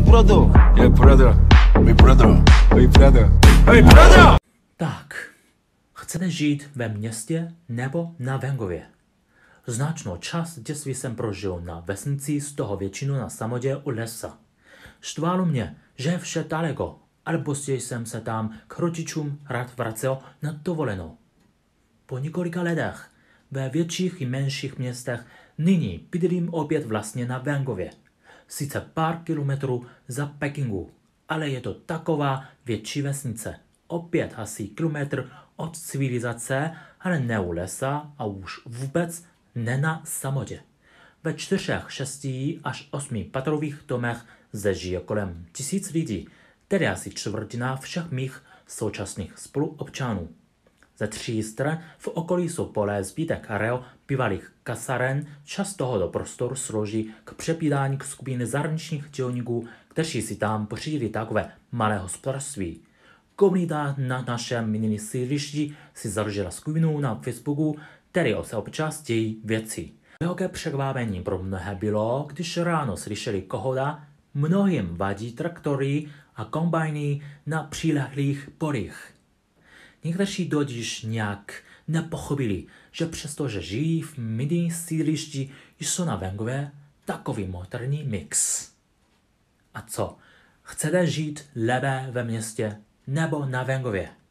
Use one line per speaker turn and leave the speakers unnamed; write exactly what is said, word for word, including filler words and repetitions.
brother.
Yeah, brother. My brother. My brother. Hey, brother!
Tak, chcete žít ve městě nebo na venkově? Značnou část dětství jsem prožil na vesnici, z toho většinu na samotě u lesa. Štvalo mě, že je vše daleko, ale později jsem se tam k rodičům rád vracel na dovolenou. Po několika letech ve větších i menších městech nyní bydlím opět vlastně na venkově. Sice pár kilometrů za Pekingu, ale je to taková větší vesnice. Opět asi kilometr od civilizace, ale ne u lesa a už vůbec ne na samotě. Ve čtyřech, šesti až osmi patrových domech zde žije kolem tisíc lidí, tedy asi čtvrtina všech mých současných spoluobčanů. Ze tří stran v okolí jsou pole, zbytek areál bývalých kasáren, část tohoto prostoru slouží k přepídání k skupině zahraničních dělníků, kteří si tam pořídili takové malé hospodářství. Komunita na našem mini sídlišti si založila skupinu na Facebooku, který se občas dějí věci. Velké překvapení pro mnohé bylo, když ráno slyšeli kohoda, mnohým vadí traktory a kombajny na přilehlých polích. Někteří totiž nějak nepochopili, že přestože žijí v mini sídlišti, jsou na venkově takový moderní mix. A co? Chcete žít lépe ve městě nebo na venkově?